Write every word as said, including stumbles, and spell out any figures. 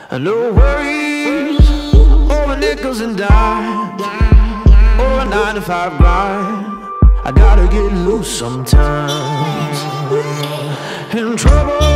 No worries over nickels and dimes, or a nine to five grind. I gotta get loose sometimes. In trouble